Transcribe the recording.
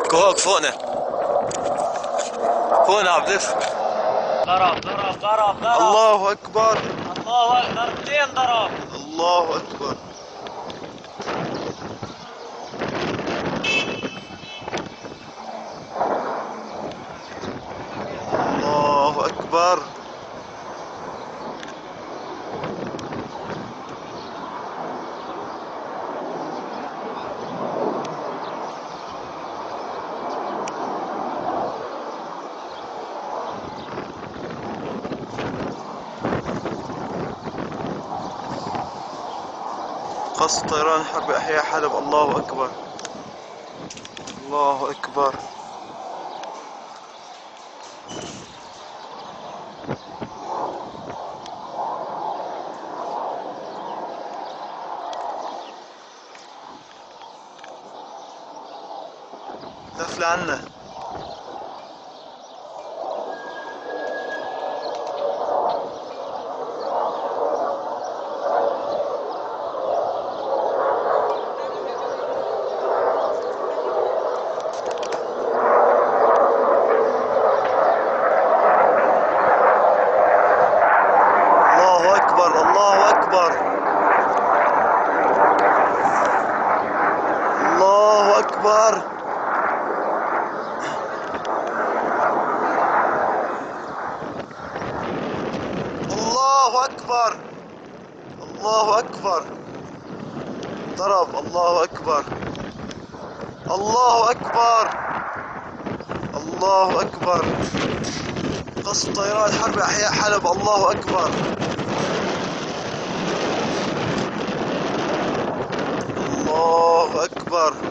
هوك فوقنا فوقنا عم بلف. ضرب. الله اكبر. الله اكبر، ضربتين ضرب. الله اكبر. الله اكبر. قصف طيران حرب أحياء حلب. الله أكبر. الله أكبر. لف لعنا. الله أكبر. الله أكبر. الله أكبر. الله أكبر. الله أكبر. ضرب. الله أكبر. الله أكبر. الله أكبر. قصف طيران حرب أحياء حلب. الله أكبر. الله أكبر.